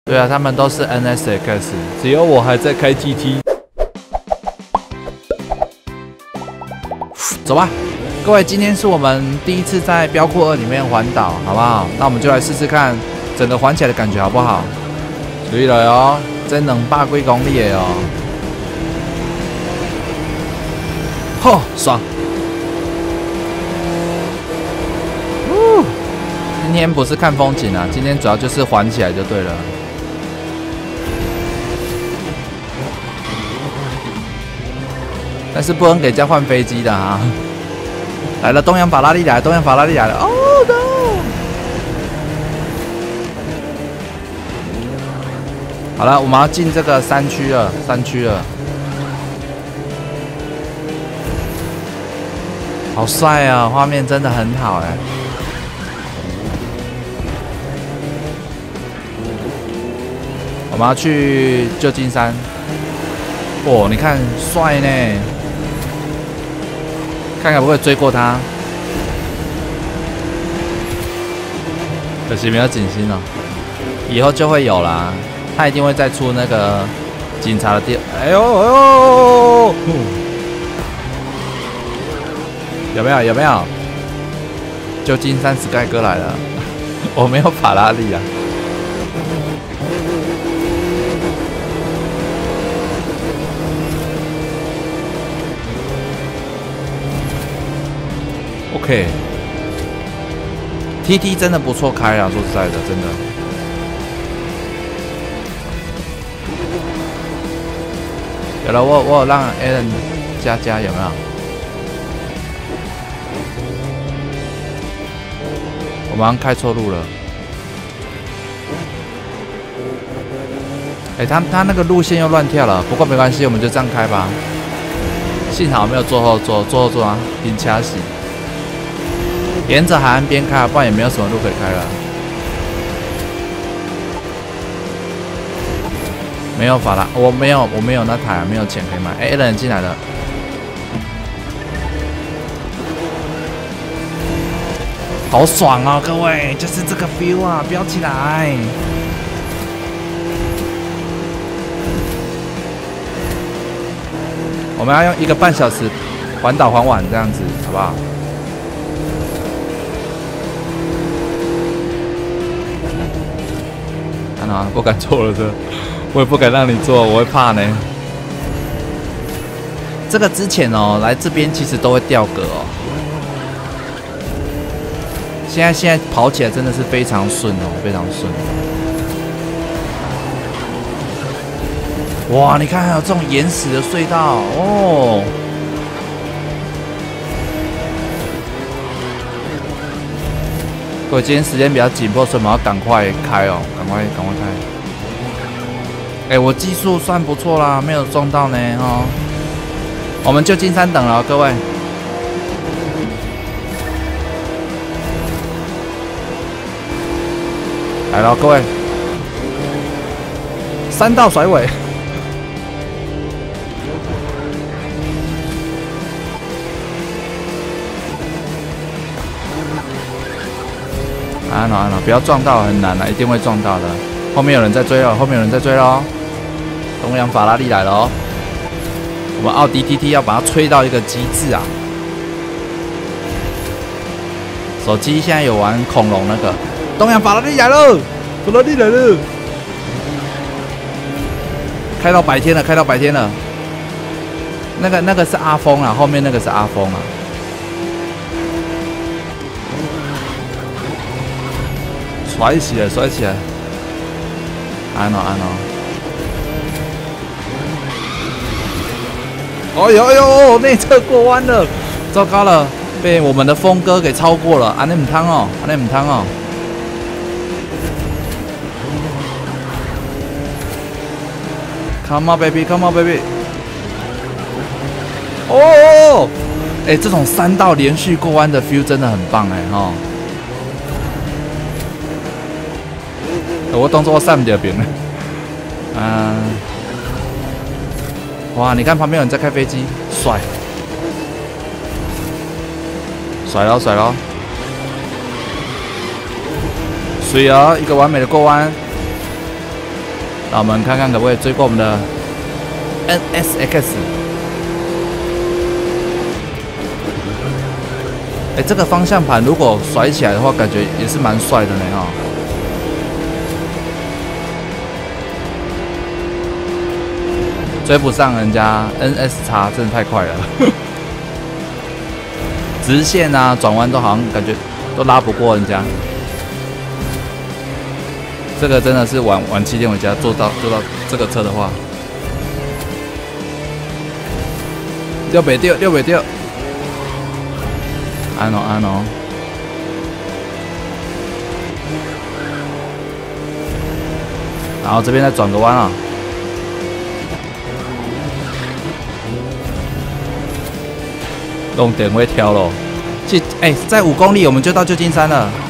对啊，他们都是 NSX， 只有我还在开 GT。走吧，各位，今天是我们第一次在飙酷2里面环岛，好不好？那我们就来试试看整个环起来的感觉好不好？注意了哦，真能200几公里的哦。吼，爽！今天不是看风景啊，今天主要就是环起来就对了。但是不能给交换飞机的啊！来了，东洋法拉利来了，东洋法拉利来了！哦 no！ 好了，我们要进这个山区了，好帅啊，画面真的很好哎。我们要去旧金山，哦，你看帅呢，看看会不会追过他。可惜没有警星哦，以后就会有啦，他一定会再出那个警察的店。哎呦哎呦！有没有？有没有？旧金山 Sky 哥来了，我没有法拉利啊。OK，TT 真的不错开啊，说实在的，真的。有了，我有让 Alan 加有没有？我们开错路了。哎，他那个路线又乱跳了，不过没关系，我们就这样开吧。幸好没有坐后座，坐后座啊，挺掐死。沿着海岸边开，不然也没有什么路可以开了。没有法拉，我没有那台，没有钱可以买。哎 ，Alan 进来了，好爽哦，各位，就是这个 feel 啊，飙起来！我们要用1个半小时环岛环完这样子，好不好？啊，不敢坐了，我也不敢让你坐，我会怕呢。这个之前哦，来这边其实都会掉格哦。现在跑起来真的是非常顺哦，非常顺。哇，你看还有这种岩石的隧道哦。我今天时间比较紧迫，所以我们要赶快开哦，赶快开。哎，我技术算不错啦，没有撞到呢哦。我们旧金山等了，各位。来了，各位。3道甩尾。安了，不要撞到，很难啊，一定会撞到的。后面有人在追了，东洋法拉利来了哦，我们奥迪 TT 要把它吹到一个极致啊！手机现在有玩恐龙那个，东洋法拉利来了，开到白天了，那个是阿峰啊，后面那个是阿峰啊。甩起来！安了！哎呦，内侧过弯了，糟糕了，被我们的峰哥给超过了，安内姆汤哦。Come on baby！ 哦，哎，这种3道连续过弯的 feel 真的很棒哎哈。我当作我闪不到边了，哇！你看旁边有人在开飞机，帅咯！水啊，一个完美的过弯。 让我们看看可不可以追过我们的 NSX。哎，这个方向盘如果甩起来的话，感觉也是蛮帅的呢哈。追不上人家 NSX， 真的太快了。直线啊，转弯都好像感觉都拉不过人家。这个真的是晚7天回家做到这个车的话，6袂掉，6袂掉。安哦。然后这边再转个弯啊。用点位挑咯，在5公里我们就到旧金山了。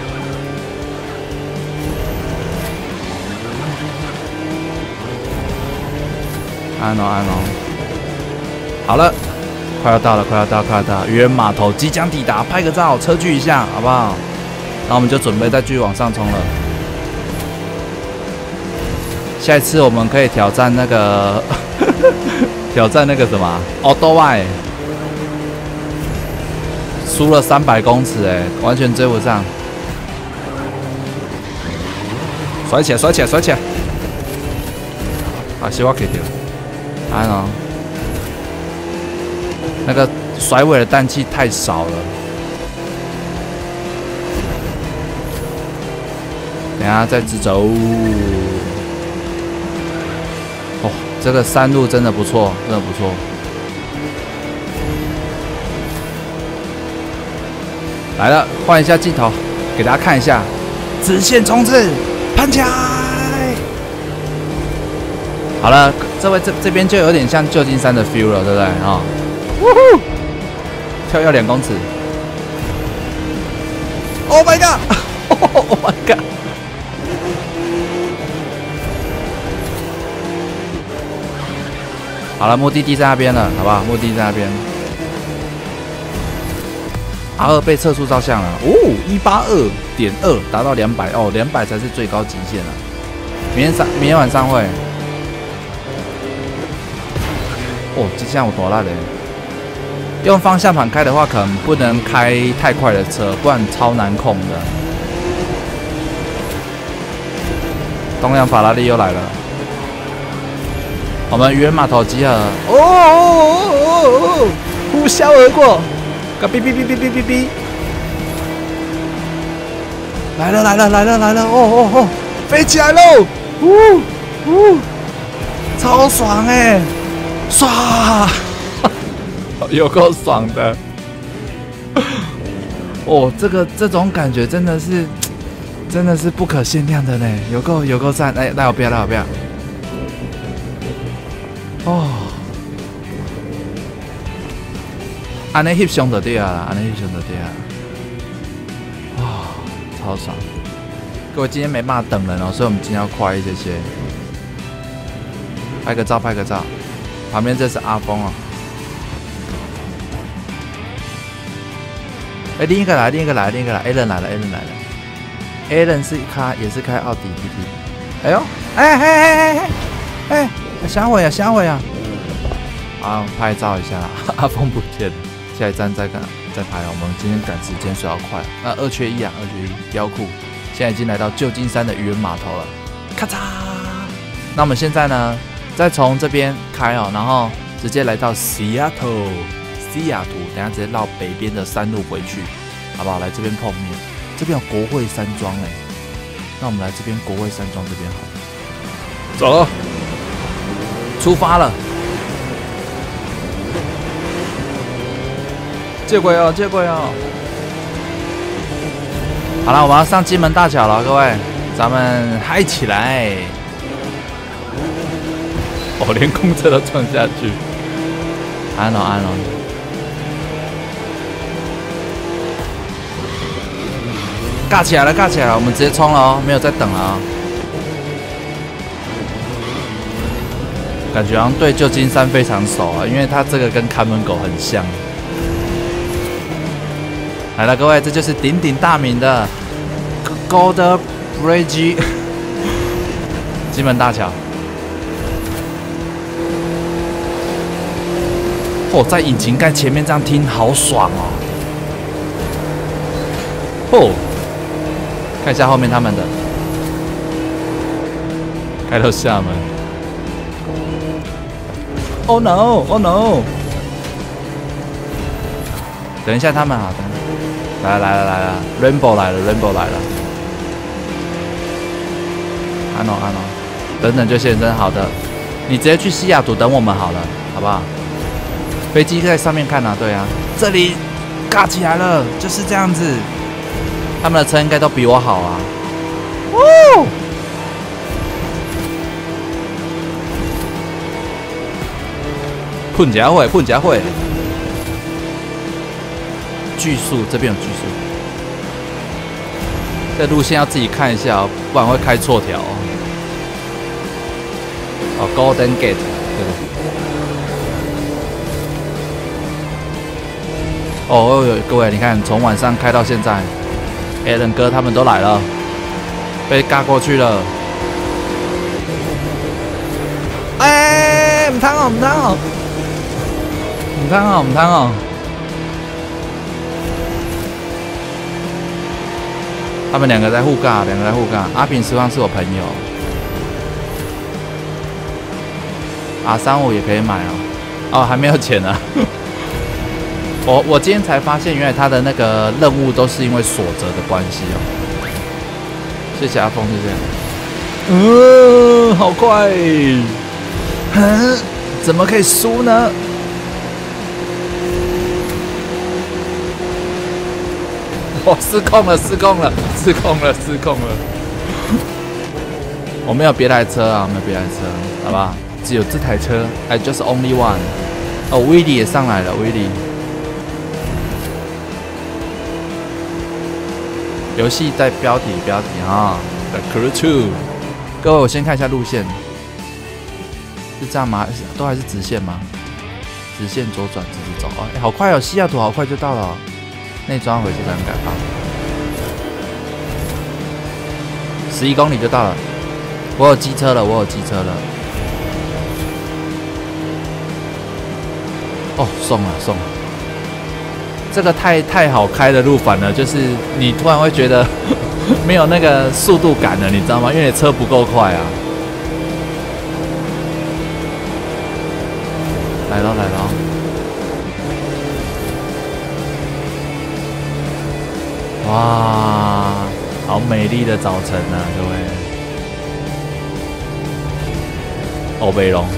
安哦，好了，快要到了，渔人码头即将抵达，拍个照，车距一下，好不好？那我们就准备再继续往上冲了。下一次我们可以挑战那个什么Auto-Y。输了300公尺，完全追不上。甩起来！啊，希望可以掉。安哦，那个甩尾的氮气太少了。等一下再直走。哦，这个山路真的不错，来了，换一下镜头，给大家看一下，直线冲刺，喷起来！好了，这边就有点像旧金山的 feel 了，对不对啊？跳跃2公尺 ！Oh my god！Oh my god！ 好了，目的地在那边了，好不好？目的地在那边。R2被测速照相了，哦，182.2达到200哦，200才是最高极限啊！明天晚上会。哦，这下有多辣的！用方向盘开的话，可能不能开太快的车，不然超难控的。东洋法拉利又来了，我们渔人码头集合。哦，呼啸而过。哔！来了！哦，飞起来喽！超爽唰！有够爽的！哦，这种感觉真的是不可限量的呢，有够赞！来我不要！哦。安尼翕相就对啊，哇，超爽！各位今天没办法等人哦，所以我们今天要快一些。拍个照。旁边这是阿峰哦。另一个来 ，Allen 来了。Allen 也是开奥迪 TT。哎呦，想我呀！好，拍照一下，阿峰不见了。下一站再拍，我们今天赶时间，所以要快。那2缺1啊，2缺1，标酷。现在已经来到旧金山的渔人码头了，咔嚓！那我们现在呢，再从这边开哦，然后直接来到西雅图，等下直接绕北边的山路回去，好不好？来这边碰面，这边有国会山庄那我们来这边国会山庄这边好了，走了，出发了。接轨哦！好了，我们要上金门大桥了，各位，咱们嗨起来！哦，连公车都撞下去，安了。尬起来了，我们直接冲了哦，没有再等了哦。感觉好像对旧金山非常熟啊，因为它这个跟看门狗很像。来了，各位，这就是鼎鼎大名的 Golden Bridge 金门大桥。哦，在引擎盖前面这样听好爽哦！哦，看一下后面他们的，开到厦门。Oh no! Oh no! 等一下他们啊，等，来了 ，Rainbow 来了 ，Rainbow 来了。安诺，等等就现身，好的，你直接去西雅图等我们好了，好不好？飞机在上面看啊，对啊，这里尬起来了，就是这样子。他们的车应该都比我好啊。哦，困家会，巨速这边有巨速，这路线要自己看一下哦，不然会开错条哦。哦 ，Golden Gate， 对。哦，各位，你看，从晚上开到现在 ，Alan 哥他们都来了，被尬过去了。哎，唔贪哦，他们两个在互尬，阿炳实际上是我朋友，R35也可以买哦。哦，还没有钱啊。我今天才发现，原来他的那个任务都是因为锁着的关系哦。谢谢阿峰，谢谢。好快！怎么可以输呢？我失控了！我没有别台车啊，好吧？只有这台车 ，I just only one。哦，威利也上来了，威利。游戏在标题啊 ，The Crew 2。各位，我先看一下路线，是这样吗？都还是直线吗？直线左转，直直走。哎，好快哦！西雅图好快就到了、哦。内装回去才能改发。11公里就到了。我有机车了。哦，送了。这个太好开的路，反而就是你突然会觉得没有那个速度感了，你知道吗？因为你车不够快啊。来了。哇，好美丽的早晨啊，各位。欧北龙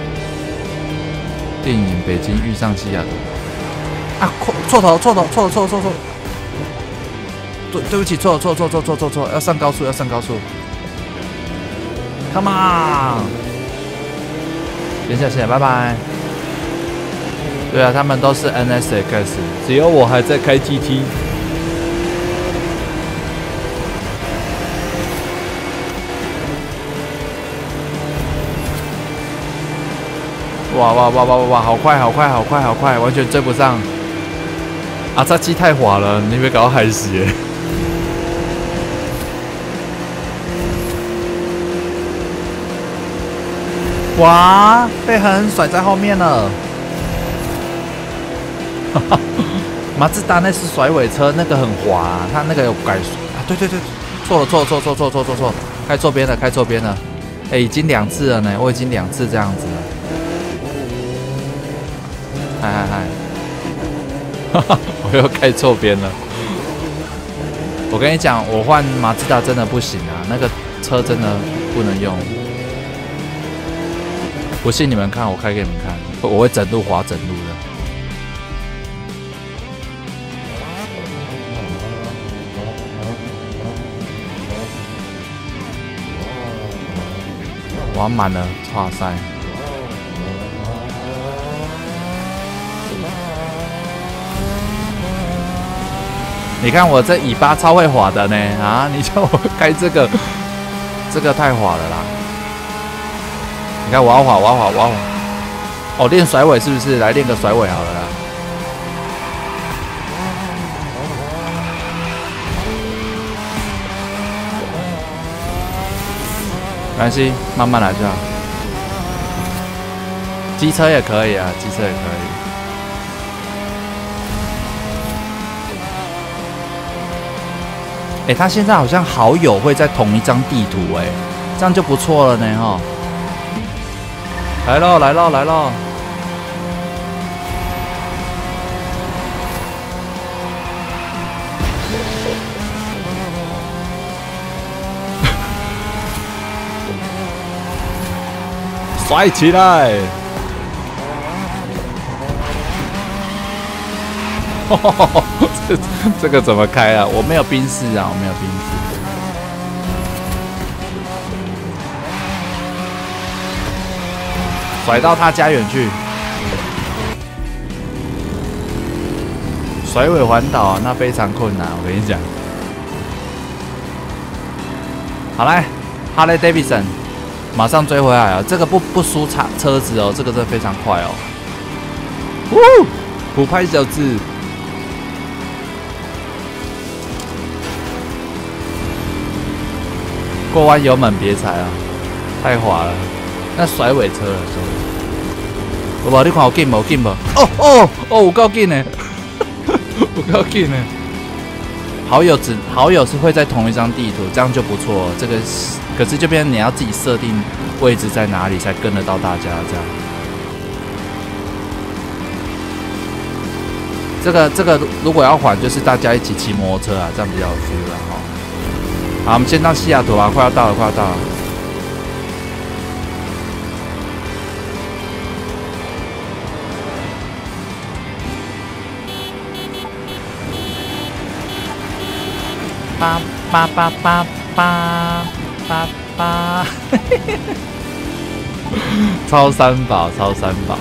电影《北京遇上西雅图》啊，错头，对不起，错，要上高速，Come on， 先下，拜拜。对啊，他们都是 NSX， 只有我还在开 GT。哇！好快，完全追不上。啊，这机太滑了，你别搞到海死耶！哇，被狠甩在后面了。马自达那是甩尾车，那个很滑，它那个有改啊，对，错了，开错边了。哎，已经2次了呢，我已经2次这样子了。嗨，我又开错边了。我跟你讲，我换马自达真的不行啊，那个车真的不能用。不信你们看，我开给你们看，我会整路滑整路的。滑满了，哇塞！你看我这尾巴超会滑的呢啊！你叫我开这个太滑了啦！你看我要滑！哦，练甩尾是不是？来练个甩尾好了啦！ 没关系，慢慢来就好。机车也可以啊，机车也可以。他现在好像好友会在同一张地图，这样就不错了呢，哈。来喽，来喽，来喽！甩起来！这个怎么开啊？我没有宾士啊，我没有宾士。甩到他家园去，甩尾环岛啊，那非常困难，我跟你讲。好来 ，Harley Davidson， 马上追回来啊！这个不输车子哦，这个真的非常快哦。普派小子，过弯油门别踩啊，太滑了。那甩尾车了，我无你看有紧无紧无？哦，有够紧呢，有够紧呢。好友是会在同一张地图，这样就不错。这个可是这边你要自己设定位置在哪里，才跟得到大家这样。这个如果要还，就是大家一起骑摩托车啊，这样比较有 feel 啦哈。好，我们先到西雅图啊，快要到了，快要到了。叭叭叭叭叭叭叭，超三宝，超三宝。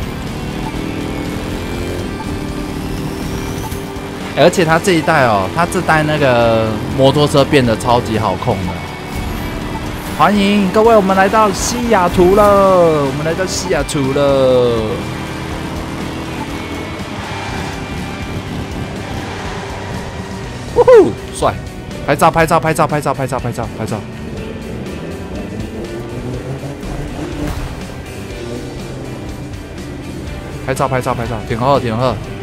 而且它这一代哦，它这代那个摩托车变得超级好控的。欢迎各位，我们来到西雅图了，我们来到西雅图了。呜呼，帅！拍照，拍照，拍照，拍照，拍照，拍照，拍照。拍照，拍照，拍照，挺好，挺好。